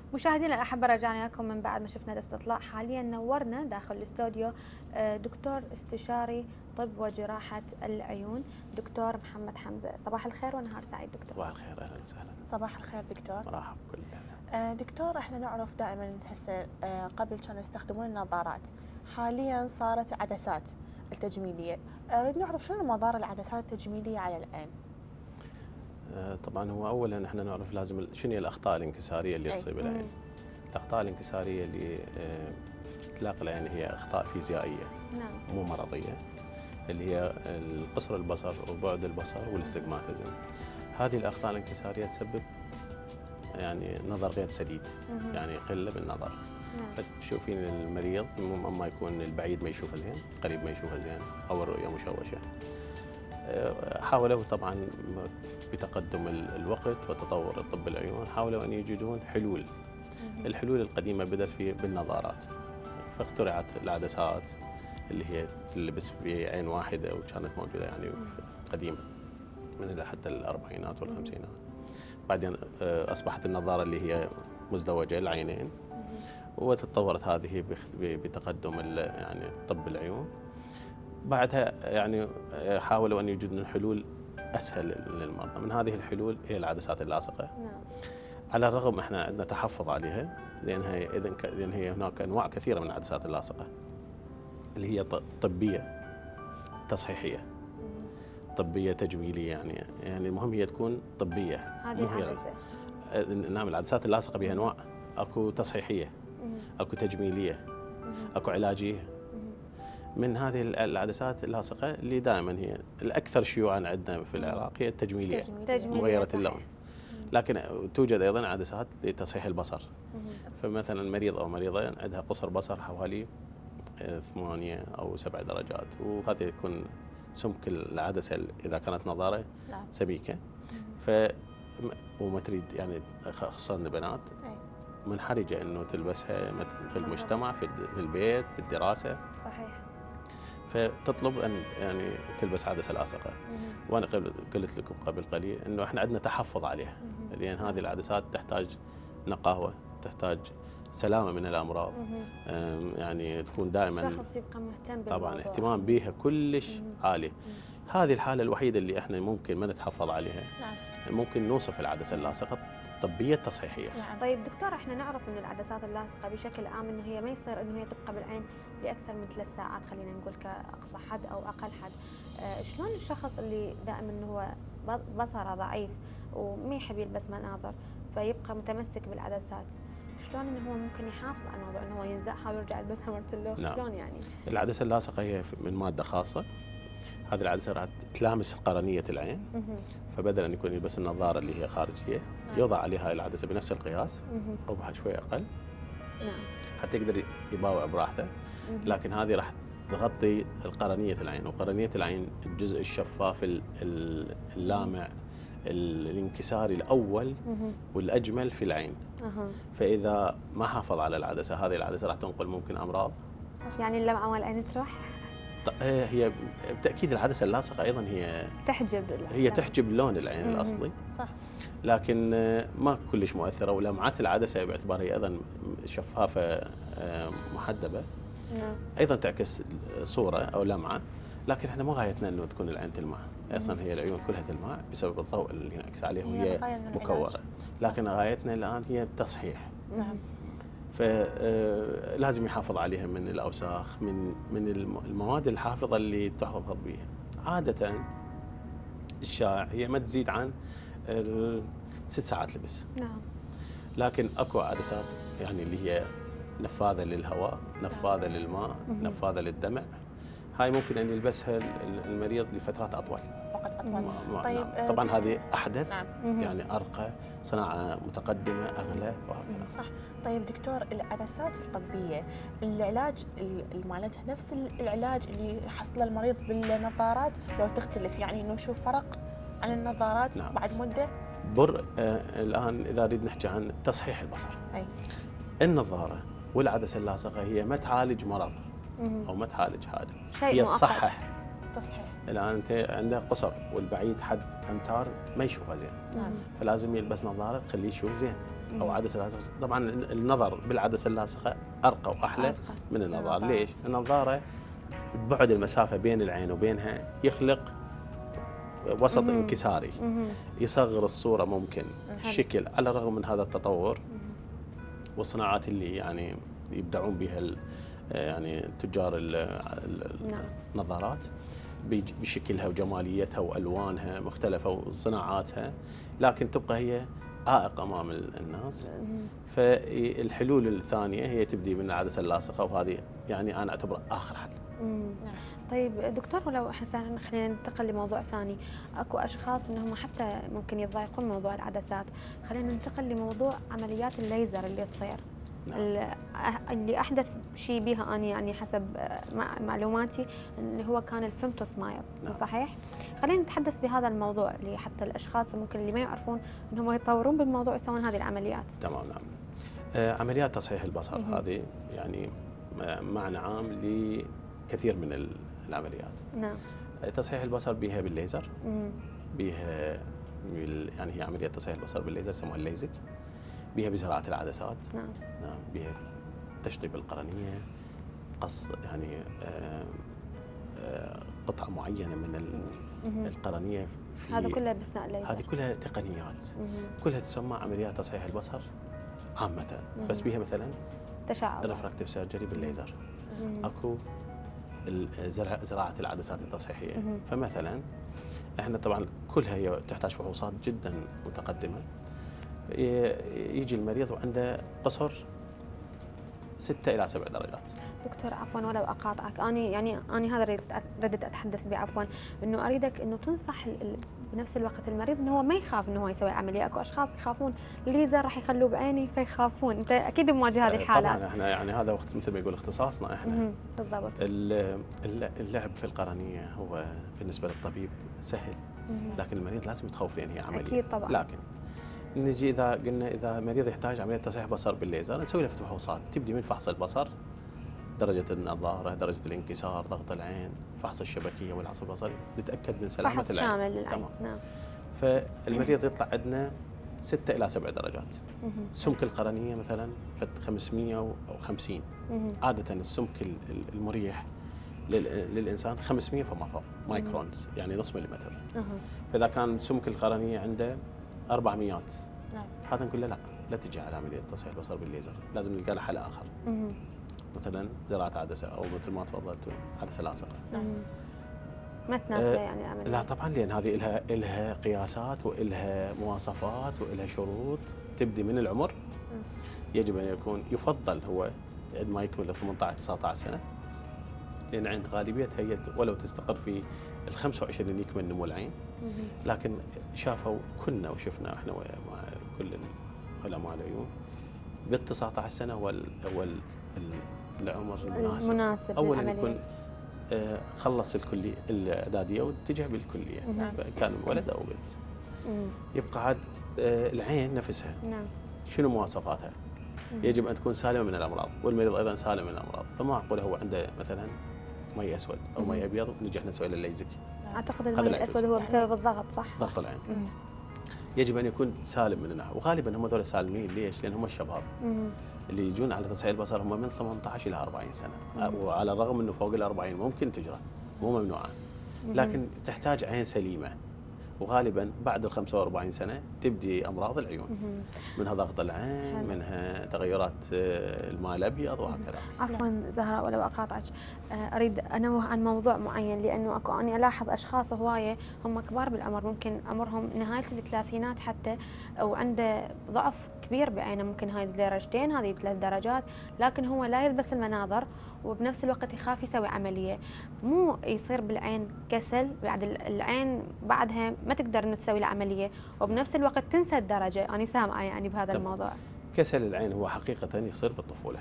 مشاهدينا الأحبة، رجعنا لكم من بعد ما شفنا الاستطلاع. حاليا نورنا داخل الاستوديو دكتور استشاري طب وجراحة العيون دكتور محمد حمزة. صباح الخير ونهار سعيد دكتور. صباح الخير، اهلا وسهلا. صباح الخير دكتور. مرحبا بكل. دكتور، احنا نعرف دائما هسه قبل كانوا يستخدمون النظارات، حاليا صارت عدسات التجميليه. اريد نعرف شنو مضار العدسات التجميليه على العين؟ طبعا هو اولا احنا نعرف لازم شنو هي الاخطاء الانكساريه اللي تصيب العين. الاخطاء الانكساريه اللي تلاقي العين هي اخطاء فيزيائيه، نعم، مو مرضيه، اللي هي قصر البصر وبعد البصر والاستجماتيزم. هذه الاخطاء الانكساريه تسبب يعني نظر غير سديد، يعني قله بالنظر. نعم. فتشوفين المريض اما يكون البعيد ما يشوفه زين، قريب ما يشوفه زين، او الرؤيه مشوشه. حاولوا طبعا بتقدم الوقت وتطور طب العيون حاولوا ان يوجدون حلول. الحلول القديمه بدات بالنظارات، فاخترعت العدسات اللي هي تلبس بعين واحده وكانت موجوده يعني قديمه من حتى الاربعينات والخمسينات. بعدين اصبحت النظاره اللي هي مزدوجه العينين، وتطورت هذه بتقدم يعني طب العيون. بعدها يعني حاولوا ان يوجدون حلول اسهل للمرضى. من هذه الحلول هي العدسات اللاصقه. نعم. على الرغم احنا عندنا تحفظ عليها، لان هي هناك انواع كثيره من العدسات اللاصقه اللي هي طبيه تصحيحيه، طبيه تجميليه، يعني المهم هي تكون طبيه. هذه العدسه. نعم، العدسات اللاصقه بها انواع، اكو تصحيحيه، اكو تجميليه، اكو علاجيه. من هذه العدسات اللاصقه اللي دائما هي الاكثر شيوعا عندنا في العراق هي التجميليه، مغيره اللون. لكن توجد ايضا عدسات لتصحيح البصر. فمثلا مريض او مريضه عندها قصر بصر حوالي 8 أو 7 درجات، وهذا يكون سمك العدسه اذا كانت نظاره سبيكه. وما تريد يعني خصوصا البنات منحرجه انه تلبسها مثل في المجتمع، في البيت، في الدراسه. صحيح. فتطلب ان يعني تلبس عدسه لاصقه. وانا قلت لكم قبل قليل انه احنا عندنا تحفظ عليها، لان هذه العدسات تحتاج نقاوه، تحتاج سلامه من الامراض. يعني تكون دائما الشخص يبقى مهتم طبعا اهتمام بها كلش عالي. هذه الحاله الوحيده اللي احنا ممكن ما نتحفظ عليها. ممكن نوصف العدسه اللاصقه طبيه تصحيحيه. طيب دكتور، احنا نعرف انه العدسات اللاصقه بشكل عام انه هي ما يصير انه هي تبقى بالعين لاكثر من 3 ساعات، خلينا نقول كاقصى حد او اقل حد. شلون الشخص اللي دائما انه هو بصره ضعيف وما يحب يلبس مناظر فيبقى متمسك بالعدسات، شلون انه هو ممكن يحافظ على الموضوع انه هو ينزعها ويرجع يلبسها مرة له؟ نعم. شلون يعني؟ العدسه اللاصقه هي من ماده خاصه. هذه العدسه راح تلامس قرنيه العين، فبدل ان يكون يلبس النظاره اللي هي خارجيه يوضع عليها العدسه بنفس القياس او شوي اقل. نعم. حتى يقدر يباوع براحته. لكن هذه راح تغطي القرنيه العين، وقرنيه العين الجزء الشفاف اللامع الانكساري الاول والاجمل في العين. فاذا ما حافظ على العدسه، هذه العدسه راح تنقل ممكن امراض. صح. يعني اللمعه مال العين تروح. هي بالتاكيد العدسه اللاصقه ايضا هي تحجب لون العين الاصلي. صح. لكن ما كلش مؤثره، ولمعات العدسه باعتبارها ايضا شفافه محدبه ايضا تعكس صوره او لمعه. لكن احنا مو غايتنا انه تكون العين تلمع، اصلا هي العيون كلها تلمع بسبب الضوء اللي ينعكس عليها وهي مكوره. لكن غايتنا الان هي التصحيح. نعم. فلازم يحافظ عليها من الاوساخ، من المواد الحافظه اللي تحفظ بها. عاده الشائع هي ما تزيد عن 6 ساعات لبس. نعم. لكن اكو عدسات يعني اللي هي نفاذه للهواء، نفاذه للماء، نفاذه للدمع. هاي ممكن ان يلبسها المريض لفترات اطول. طيب طبعا هذه احدث. نعم. يعني ارقى، صناعه متقدمه، اغلى وهكذا. صح. طيب دكتور، العدسات الطبيه العلاج مالتها نفس العلاج اللي حصله المريض بالنظارات لو تختلف، يعني انه نشوف فرق عن النظارات؟ نعم. بعد مده الان اذا نريد نحكي عن تصحيح البصر، النظاره والعدسه اللاصقه هي ما تعالج مرض او ما تعالج حاجه، هي تصحح. الان انت عندك قصر والبعيد حد امتار ما يشوفها زين. فلازم يلبس نظاره تخليه يشوف زين. او عدسه لاصقه. طبعا النظر بالعدسه اللاصقه ارقى واحلى من النظار. ليش؟ النظاره بعد المسافه بين العين وبينها يخلق وسط انكساري، يصغر الصوره ممكن الشكل. على الرغم من هذا التطور والصناعات اللي يعني يبدعون بها يعني تجار النظارات بشكلها وجماليتها والوانها مختلفه وصناعاتها، لكن تبقى هي عائق امام الناس. فالحلول الثانيه هي تبدي من العدسه اللاصقه، وهذه يعني انا اعتبرها اخر حل. طيب دكتور، ولو خلينا ننتقل لموضوع ثاني. اكو اشخاص انهم حتى ممكن يتضايقون موضوع العدسات. خلينا ننتقل لموضوع عمليات الليزر اللي تصير. اللي احدث شيء بها اني يعني حسب معلوماتي اللي هو كان الفيمتو سمايل، صحيح؟ خلينا نتحدث بهذا الموضوع اللي حتى الاشخاص ممكن اللي ما يعرفون انهم يطورون بالموضوع يسوون هذه العمليات. تمام. عمليات تصحيح البصر هذه يعني معنى عام لكثير من العمليات. نعم. تصحيح البصر بها بالليزر، بها يعني هي عمليه تصحيح البصر بالليزر يسموها الليزك، بها بزراعه العدسات. نعم. بها تشطيب القرنيه، قص يعني قطعه معينه من القرنيه. هذا كله باثناء الليزر. هذه كلها تقنيات، كلها تسمى عمليات تصحيح البصر عامه. بس بها مثلا تشعب ريفراكتيف سيرجري بالليزر، اكو زراعه العدسات التصحيحيه. فمثلا احنا طبعا كلها هي تحتاج فحوصات جدا متقدمه. يجي المريض وعنده قصر 6 إلى 7 درجات. دكتور عفوا ولو اقاطعك، اني هذا ردت اتحدث به عفوا، انه اريدك انه تنصح بنفس الوقت المريض انه هو ما يخاف انه هو يسوي عمليه. اكو اشخاص يخافون الليزر راح يخلوه بعيني فيخافون. انت اكيد مواجه هذه الحالات. طبعا احنا يعني هذا وقت مثل ما يقول اختصاصنا احنا. بالضبط. اللعب في القرنيه هو بالنسبه للطبيب سهل، لكن المريض لازم يتخوف لان هي عمليه. اكيد طبعا. لكن نجي اذا قلنا اذا مريض يحتاج عمليه تصحيح بصر بالليزر نسوي له فحوصات تبدي من فحص البصر، درجه النظاره، درجه الانكسار، ضغط العين، فحص الشبكيه والعصب البصري، نتاكد من سلامه فحص العين. شامل للعين. نعم. فالمريض يطلع عندنا 6 إلى 7 درجات. سمك القرنيه مثلا 550. عاده السمك المريح للانسان 500 فما فوق مايكرونز، يعني نص مليمتر. فاذا كان سمك القرنيه عنده 400 هذا نقول له لا تجي على عمليه تصحيح البصر بالليزر، لازم نلقى له حل اخر. مثلا زراعه عدسه او مثل ما تفضلتوا عدسه لاصقه. ما تناسبه يعني العمليه؟ لا طبعا، لان هذه لها قياسات والها مواصفات والها شروط تبدي من العمر. يجب ان يكون يفضل هو عندما يكمل 18 19 سنه، لان عند غالبيتها هي ولو تستقر في ال 25 يكمل نمو العين. لكن شافوا كنا وشفنا احنا مع كل علماء العيون بال 19 سنه هو العمر المناسب اولا يكون خلص الكليه الاعداديه واتجه بالكليه. كان ولد او بنت. يبقى عاد العين نفسها. شنو مواصفاتها؟ يجب ان تكون سالمه من الامراض، والمريض ايضا سالم من الامراض. فما معقول هو عنده مثلا مي اسود او مي ابيض ونجي نسوي له الليزك. اعتقد المي الاسود هو بسبب الضغط، صح؟ ضغط العين. يجب ان يكون سالم من الناحيه، وغالبا هم ذول سالمين. ليش؟ لان هم الشباب اللي يجون على تصحيح البصر هم من 18 الى 40 سنه. وعلى الرغم انه فوق ال 40 ممكن تجرى، مو ممنوعه، لكن تحتاج عين سليمه. وغالبا بعد ال 45 سنه تبدي امراض العيون، منها ضغط العين، منها تغيرات الماء الابيض وهكذا. عفوا زهراء ولو اقاطعك، اريد انوه عن موضوع معين، لانه اكو اني الاحظ اشخاص هوايه هم كبار بالعمر، ممكن عمرهم نهايه الثلاثينات حتى، او عنده ضعف كبير بعينه، ممكن هاي درجتين هذه 3 درجات، لكن هو لا يلبس المناظر وبنفس الوقت يخاف يسوي عمليه. مو يصير بالعين كسل، بعد العين بعدها ما تقدر انه تسوي له عمليه، وبنفس الوقت تنسى الدرجه. انا سامعه يعني بهذا الموضوع. كسل العين هو حقيقه يصير بالطفوله.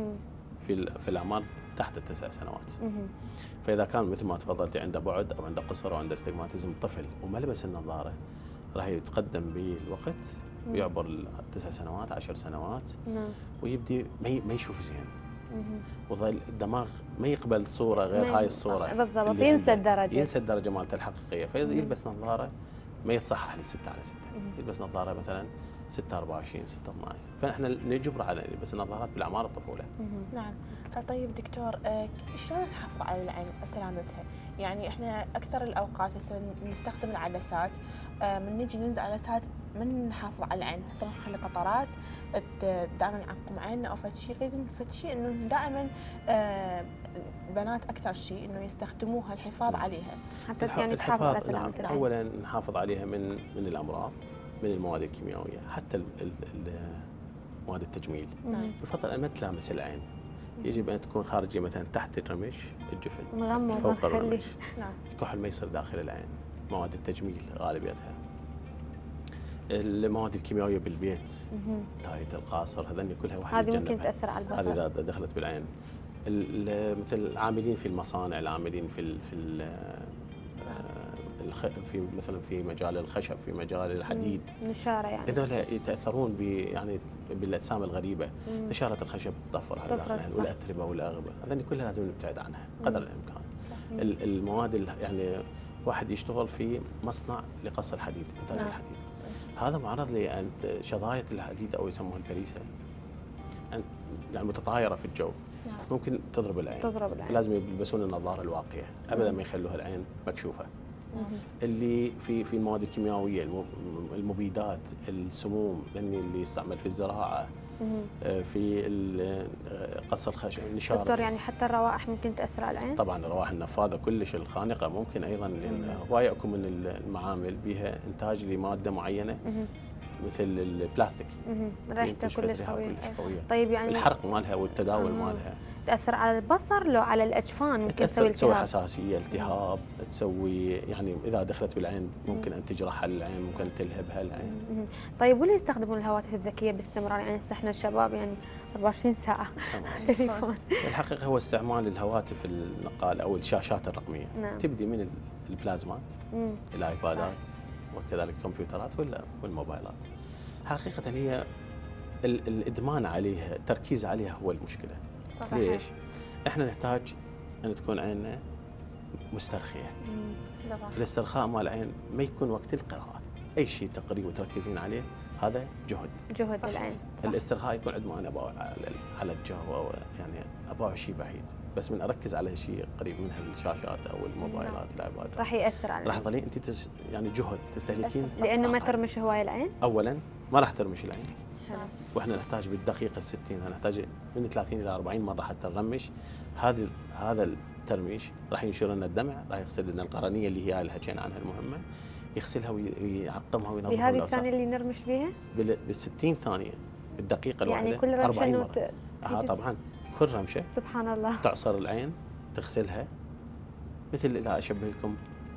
في الاعمار تحت ال9 سنوات. فاذا كان مثل ما تفضلتي عنده بعد او عنده قصر او عنده استجماتيزم طفل وما لبس النظاره، راح يتقدم بالوقت ويعبر 9 سنوات 10 سنوات ويبدي ما يشوف زين. وظل الدماغ ما يقبل صوره غير هاي الصوره. بالضبط، ينسى الدرجه، ينسى الدرجه مالته الحقيقيه. فاذا يلبس نظاره ما يتصحح ل6 على 6، يلبس نظاره مثلا 6 24 6 12. فاحنا نجبر على بس النظارات بالاعمار الطفوله. نعم. طيب دكتور، شلون نحافظ على العين سلامتها؟ يعني احنا اكثر الاوقات هسه نستخدم العدسات، من نجي ننزل عدسات من نحافظ على العين، مثلا نخلي قطرات دائما نعقم عيننا او فد شيء، فد شيء انه دائما البنات اكثر شيء انه يستخدموها الحفاظ عليها. حتى يعني تحافظ على سلامة نعم. العين. اولا نحافظ عليها من الامراض، من المواد الكيميائيه، حتى مواد التجميل. يفضل ان ما تلامس العين. يجب ان تكون خارجيه مثلا تحت الرمش الجفن، مغمض فوق الرمش. نعم. الكحل ما يصير داخل العين. مواد التجميل غالبيتها. المواد الكيميائيه بالبيت، تايت القاصر، هذني كلها واحد هذه ممكن تاثر على البصر. هذه اذا دخلت بالعين. مثل العاملين في المصانع، العاملين في مثلا في مجال الخشب، في مجال الحديد، نشاره يعني هذول يتاثرون يعني بالاجسام الغريبه. نشاره الخشب تطفر على العين، والاتربه والاغبه، هذني كلها لازم نبتعد عنها قدر الامكان. المواد يعني واحد يشتغل في مصنع لقص الحديد، انتاج الحديد، هذا معرض لان شظايا الحديد او يسموها البريسه يعني متطايره في الجو، ممكن تضرب العين. لازم يلبسون النظاره الواقيه، ابدا ما يخلوها العين مكشوفه. اللي في المواد الكيميائيه، المبيدات، السموم، اللي يستعمل في الزراعه، في قص الخشب، النشاره. دكتور يعني حتى الروائح ممكن تاثر على العين؟ طبعا الروائح النفاذه كلش الخانقه ممكن ايضا، لان هوايه اكو من المعامل بها انتاج لماده معينه مثل البلاستيك، ريحته كلش قويه. طيب يعني الحرق مالها والتداول مالها تاثر على البصر لو على الاجفان؟ ممكن تسوي حساسيه، التهاب، تسوي يعني اذا دخلت بالعين ممكن ان تجرح العين، ممكن تلهبها العين. طيب وليه يستخدمون الهواتف الذكيه باستمرار؟ يعني احنا الشباب يعني 24 ساعه تليفون. الحقيقه هو استعمال الهواتف النقال او الشاشات الرقميه. تبدي من البلازمات، الايبادات، وكذلك الكمبيوترات والموبايلات. حقيقه هي الادمان عليها، التركيز عليها هو المشكله. صحيح. ليش؟ احنا نحتاج ان تكون عيننا مسترخيه. الاسترخاء مال العين ما يكون وقت القراءه، اي شيء تقريه وتركزين عليه هذا جهد العين. الاسترخاء يكون عندما انا على الجو، او يعني ابغى شيء بعيد، بس من اركز على شيء قريب من هالشاشات او الموبايلات الايباد راح ياثر على راح تظلين انت يعني جهد تستهلكين، لانه ما ترمش هواي العين. اولا ما راح ترمش العين، واحنا نحتاج بالدقيقه 60، نحتاج من 30 الى 40 مره حتى نرمش. هذا الترميش راح ينشر لنا الدمع، راح يغسل لنا القرنيه اللي هي اللي حكينا عنها المهمه، يغسلها ويعقمها وينظفها. بهذه الثانيه اللي نرمش بها؟ بال 60 ثانيه بالدقيقه الواحده، يعني كل رمشه 40 مرة. طبعا كل رمشه سبحان الله تعصر العين، تغسلها، مثل اذا اشبه لكم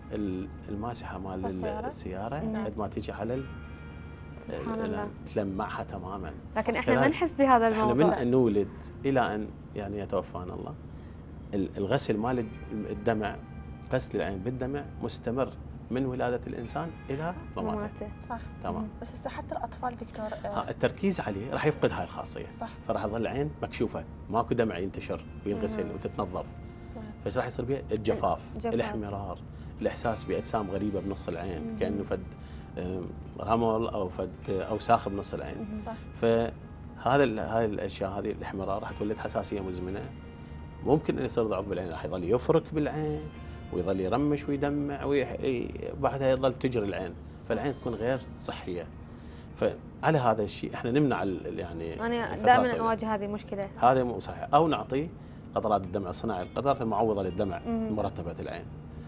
الماسحه مال السياره قد ما تيجي على سبحان الله تلمعها تماما. لكن احنا ما نحس بهذا الموضوع. احنا من ان نولد الى ان يعني يتوفانا الله، الغسل مال الدمع، غسل العين بالدمع مستمر من ولاده الانسان الى مماته. صح تمام. بس هسه حتى الاطفال دكتور التركيز عليه راح يفقد هاي الخاصيه. صح. فراح تظل العين مكشوفه، ماكو دمع ينتشر وينغسل وتتنظف. فايش راح يصير بها؟ الجفاف، الاحمرار، الاحساس باجسام غريبه بنص العين، كانه فد رمل او فد اوساخ بنص العين. صح. فهذا هاي الاشياء، هذه الاحمرار راح تولد حساسيه مزمنه، ممكن ان يصير ضعف بالعين، راح يظل يفرك بالعين ويظل يرمش ويدمع وبعدها يظل تجري العين، فالعين تكون غير صحيه. فعلى هذا الشيء احنا نمنع يعني انا دائما اواجه هذه المشكله. هذا مو صحيح، او نعطي قطرات الدمع الصناعي، القطرات المعوضه للدمع مرتبه العين.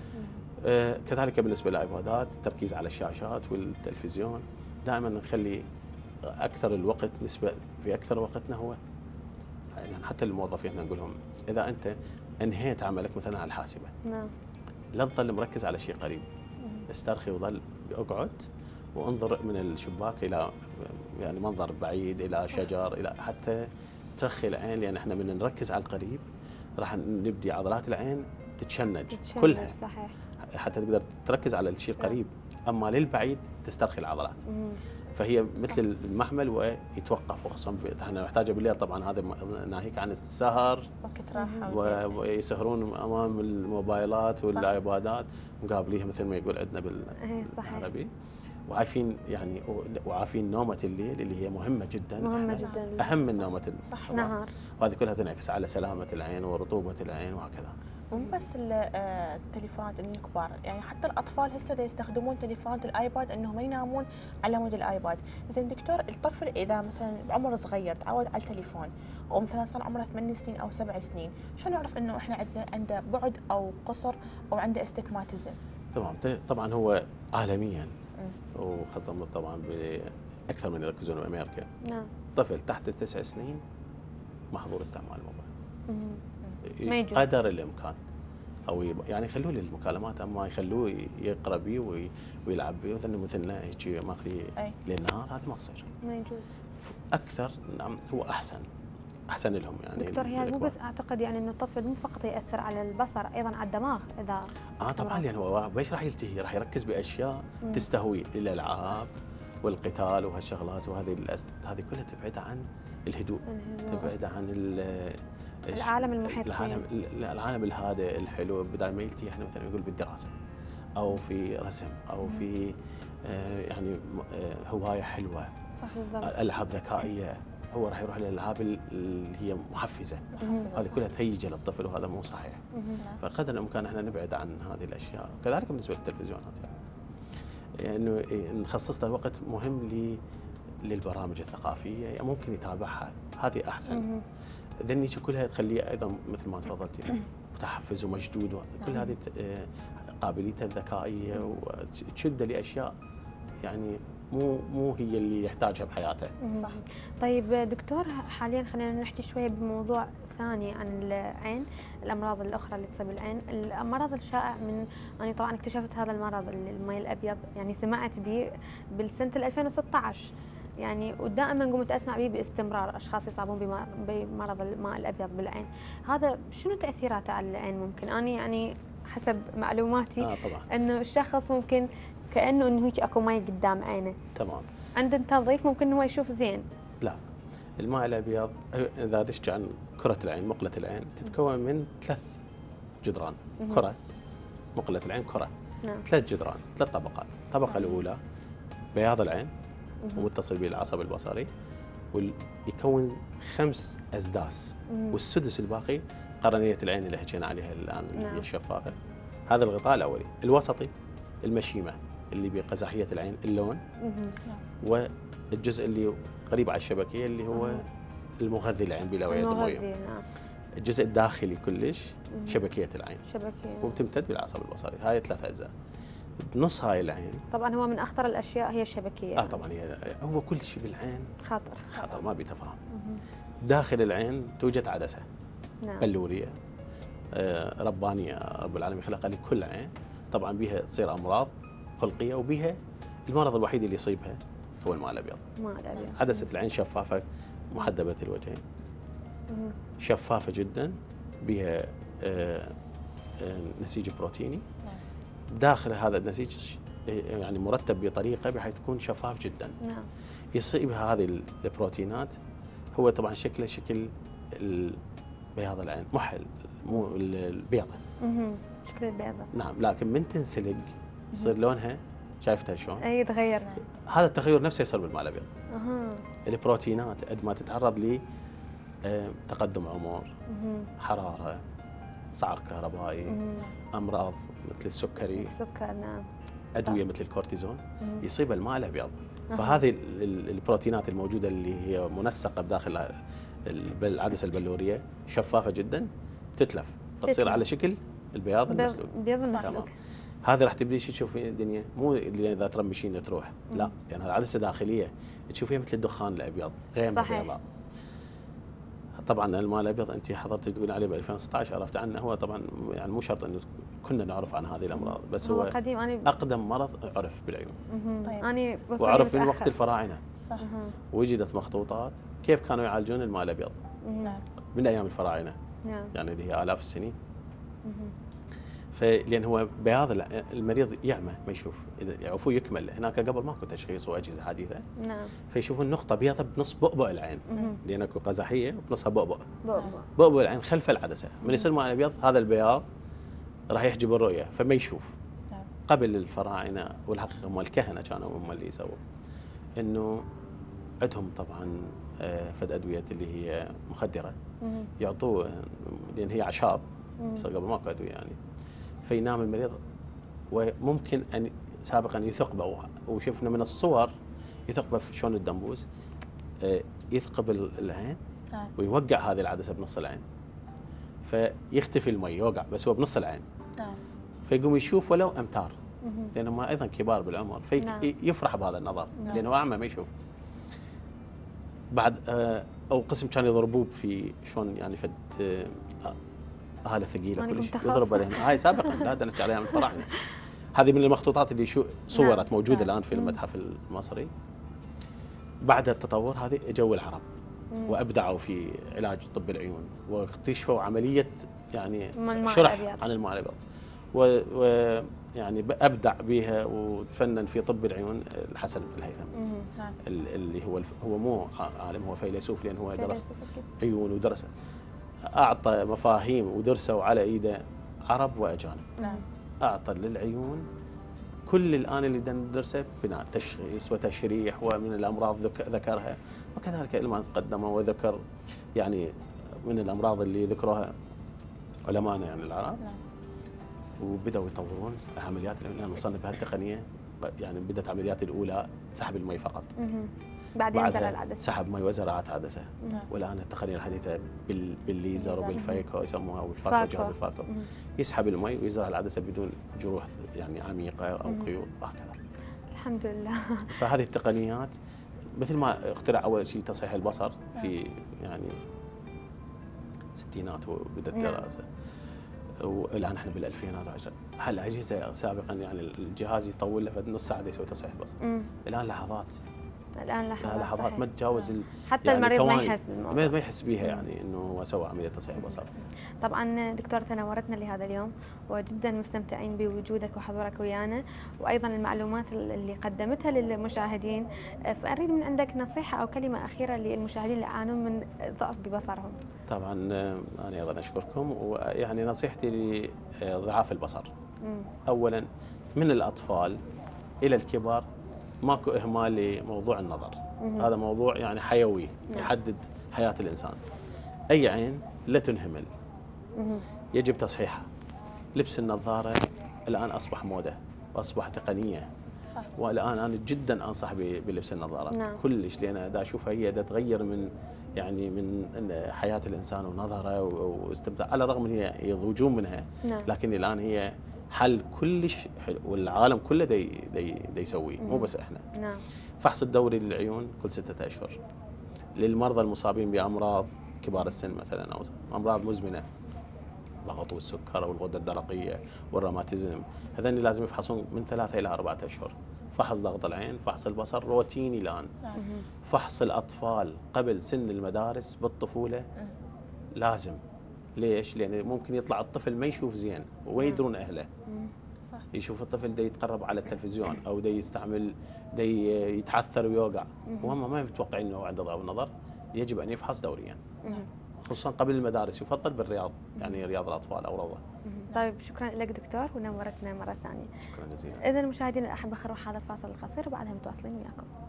كذلك بالنسبه للايبادات، التركيز على الشاشات والتلفزيون، دائما نخلي اكثر الوقت، نسبه في اكثر وقتنا هو يعني حتى الموظفين احنا نقول لهم اذا انت انهيت عملك مثلا على الحاسبه، نعم، لا تظل مركز على شيء قريب، استرخي وظل اقعد وانظر من الشباك الى يعني منظر بعيد، الى شجر، الى حتى ترخي العين، لان احنا من نركز على القريب راح نبدي عضلات العين تتشنج كلها. صحيح. حتى تقدر تركز على الشيء القريب، اما للبعيد تسترخي العضلات. فهي مثل المحمل ويتوقف، وخصوصا احنا نحتاجه بالليل طبعا، هذا ناهيك عن السهر وقت راحه ويسهرون امام الموبايلات والايبادات مقابليها مثل ما يقول عندنا بالعربي. وعارفين يعني وعارفين نومة الليل اللي هي مهمة جدا، مهمة جدا، أهم من نومة الصباح. نهار. وهذه كلها تنعكس على سلامة العين ورطوبة العين وهكذا. مو بس التليفونات الكبار، يعني حتى الاطفال هسه يستخدمون تليفونات الايباد انهم ينامون على مود الايباد. زين دكتور، الطفل اذا مثلا بعمر صغير تعود على التليفون ومثلا صار عمره 8 سنين او 7 سنين، شلون نعرف انه احنا عنده بعد او قصر او عنده استجماتيزم؟ تمام. طبعا هو عالميا وخاصة طبعا بأكثر من يركزون بأمريكا. نعم. طفل تحت 9 سنين محظور استعمال الموبايل ما يجوز قدر الامكان، او يعني يخلوه للمكالمات، اما يخلوه يقرا بيه ويلعب بيه وذنه مثلنا هيك ماخذيه للنهار، هذه ما تصير، ما يجوز. اكثر نعم هو احسن لهم يعني. دكتور هي مو بس اعتقد يعني انه الطفل مو فقط ياثر على البصر، ايضا على الدماغ اذا طبعا، يعني هو ايش راح يلتهي؟ راح يركز باشياء تستهوي، الالعاب والقتال وهالشغلات، هذه كلها تبعد عن الهدوء، تبعد عن العالم المحيط، العالم الهادئ الحلو. بدل ما يلتهي احنا مثلا يقول بالدراسه او في رسم او في يعني هوايه حلوه، صح بالضبط، العاب ذكائيه، هو راح يروح للالعاب اللي هي محفزه. هذه كلها تهيج للطفل وهذا مو صحيح. فقدر الامكان احنا نبعد عن هذه الاشياء. كذلك بالنسبه للتلفزيونات، يعني انه نخصص له وقت مهم للبرامج الثقافيه، يعني ممكن يتابعها، هذه احسن. ذني كلها تخليه ايضا مثل ما تفضلتي متحفز ومشدود، كل هذه قابليته الذكائيه وتشده لاشياء يعني مو هي اللي يحتاجها بحياته. صح. طيب دكتور، حاليا خلينا نحكي شويه بموضوع ثاني عن العين، الامراض الاخرى اللي تصيب العين، المرض الشائع من انا طبعا اكتشفت هذا المرض المي الابيض، يعني سمعت به بالسنه 2016 يعني، ودائما قمت اسمع به باستمرار اشخاص يصابون بمرض الماء الابيض بالعين. هذا شنو تاثيراته على العين؟ ممكن اني يعني حسب معلوماتي طبعا انه الشخص ممكن كانه هيك اكو مي قدام عينه. تمام. عند التنظيف ممكن هو يشوف زين. لا، الماء الابيض اذا نحكي عن كره العين، مقله العين تتكون من 3 جدران. كره مقله العين كره، 3 جدران، 3 طبقات. الطبقه الاولى بياض العين ومتصل به العصب البصري، ويكون 5 أسداس، والسدس الباقي قرنية العين اللي حكينا عليها الآن اللي هي الشفافة. هذا الغطاء الأولي. الوسطي المشيمة اللي بقزحية العين، اللون، والجزء اللي قريب على الشبكية اللي هو المغذي العين بالأوعية الدموية. الجزء الداخلي كلش شبكية العين، وبتمتد بالعصب البصري. هاي 3 أجزاء. بنص هاي العين طبعا هو من اخطر الاشياء هي الشبكيه. يعني. طبعا هو كل شيء بالعين خطر ما بيتفاهم. داخل العين توجد عدسه بلوريه ربانيه، رب العالمين خلقها لكل عين. طبعا بها تصير امراض خلقيه، وبها المرض الوحيد اللي يصيبها هو الماء الابيض. عدسه العين شفافه محدبه الوجهين، شفافه جدا، بها نسيج بروتيني. داخل هذا النسيج يعني مرتب بطريقه بحيث يكون شفاف جدا. يصيبها هذه البروتينات. هو طبعا شكله شكل بياض العين، مو البيضه. شكل البيضه. نعم، لكن من تنسلق يصير لونها، شايفتها شلون؟ اي يتغير. هذا التغير نفسه يصير بالماء الابيض. البروتينات قد ما تتعرض ل تقدم عمر، حراره، صعق كهربائي، امراض مثل السكري، نعم، ادويه مثل الكورتيزون، يصيب الماء الابيض. فهذه البروتينات الموجوده اللي هي منسقه بداخل العدسه البلوريه شفافه جدا، تتلف تصير على شكل البياض المسلوق. البيض المسلوق. هذه راح تبدي تشوفين الدنيا، مو اللي اذا ترمشين تروح، لا، يعني هذه عدسه داخليه تشوفيها مثل الدخان الابيض، غير بيضاء. طبعا الماء الابيض انت حضرتي تقول عليه ب 2016 عرفت عنه. هو طبعا يعني مو شرط انه كنا نعرف عن هذه الامراض، بس هو قديم. اقدم مرض عرف بالعيون. طيب. أنا وعرف من وقت الفراعنه. صح. وجدت مخطوطات كيف كانوا يعالجون الماء الابيض من ايام الفراعنه، يعني اللي هي آلاف السنين. لان هو بياض المريض يعمى ما يشوف، اذا يعرفوه يكمل. هناك قبل ماكو تشخيص واجهزه حديثه. فيشوفون نقطه بيضة بنص بؤبؤ العين، لان اكو قزحيه وبنصها بؤبؤ العين خلف العدسه. من يصير ماء ابيض هذا البياض راح يحجب الرؤيه فما يشوف. قبل الفراعنه، والحقيقه هم الكهنه كانوا هم اللي يسووا، انه عندهم طبعا فد ادويه اللي هي مخدره يعطوه، لان هي اعشاب قبل ماكو ادويه يعني، فينام المريض. وممكن ان سابقا يثقبه، وشفنا من الصور يثقبه شلون الدنبوس يثقب العين ويوقع هذه العدسه بنص العين، فيختفي المي يوقع بس هو بنص العين، فيقوم يشوف ولو امتار، لانهم ايضا كبار بالعمر، فيفرح بهذا النظر لانه اعمى ما يشوف. بعد او قسم كانوا يضربوه في شلون يعني فد آلة ثقيله كلش يضرب عليهم، هاي سابقا لا نحكي عليها من الفراعنه. هذه من المخطوطات اللي صورت موجوده الان في المتحف المصري. بعد التطور هذه جو العرب وابدعوا في علاج طب العيون، واكتشفوا عمليه يعني شرح عن الماء الابيض، ويعني ابدع بها وتفنن في طب العيون الحسن الهيثم، اللي هو مو عالم، هو فيلسوف، لان هو درس عيون ودرس، اعطى مفاهيم ودرسوا على ايده عرب واجانب. اعطى للعيون كل الان اللي ندرسه بناء تشخيص وتشريح، ومن الامراض ذكرها، وكذلك لما تقدم وذكر يعني من الامراض اللي ذكروها علماءنا يعني العرب، وبداوا يطورون عمليات. الان وصلنا بهالتقنيه، يعني بدات عمليات الاولى سحب المي فقط، بعدين زرع العدسه، سحب مي وزراعه عدسه. والان التقنيه الحديثه بالليزر وبالفايكو يسموها، والفاكو، جهاز الفاكو يسحب المي ويزرع العدسه بدون جروح يعني عميقه او خيوط وهكذا. الحمد لله. فهذه التقنيات مثل ما اخترع اول شيء تصحيح البصر في يعني الستينات وبدأت الدراسه، والان احنا بالالفينات. هالاجهزه سابقا يعني الجهاز يطول له نص ساعه يسوي تصحيح البصر، الان لحظات. الان لحظات ما تتجاوز حتى يعني المريض ما يحس بالموضوع، ما يحس بها، يعني انه هو سوى عمليه تصحيح بصر. طبعا دكتور تنورتنا لهذا اليوم، وجدا مستمتعين بوجودك وحضورك ويانا، وايضا المعلومات اللي قدمتها للمشاهدين. فاريد من عندك نصيحه او كلمه اخيره للمشاهدين اللي يعانون من ضعف ببصرهم. طبعا انا ايضا اشكركم، ويعني نصيحتي لضعاف البصر اولا من الاطفال الى الكبار ماكو اهمال لموضوع النظر. هذا موضوع يعني حيوي يحدد حياه الانسان. اي عين لا تنهمل، يجب تصحيحها. لبس النظاره الان اصبح موضه واصبح تقنيه، صح. والان انا جدا انصح بلبس النظارات كلش، لان دا اشوفها هي دا تغير من يعني من حياه الانسان ونظره واستمتاع، على الرغم من هي يضوجون منها، لكن الان هي حل كلش حلو، والعالم كله دا يسويه، مو بس احنا. فحص الدوري للعيون كل 6 أشهر للمرضى المصابين بامراض كبار السن مثلا، او امراض مزمنه، ضغط والسكر او الغده الدرقيه والروماتيزم، هذين لازم يفحصون من 3 الى 4 أشهر. فحص ضغط العين، فحص البصر روتيني الان. فحص الاطفال قبل سن المدارس بالطفوله لازم. ليش؟ لان ممكن يطلع الطفل ما يشوف زين وما يدرون اهله. صح. يشوف الطفل دا يتقرب على التلفزيون او دا يستعمل دا يتعثر ويوقع، وهم ما متوقعين انه عنده ضعف النظر. يجب ان يفحص دوريا، خصوصا قبل المدارس، يفضل بالرياض، يعني رياض الاطفال او روضه. طيب شكرا لك دكتور، ونورتنا مره ثانيه. شكرا جزيلا. اذا المشاهدين احب اخر هذا الفاصل القصير وبعدها متواصلين وياكم.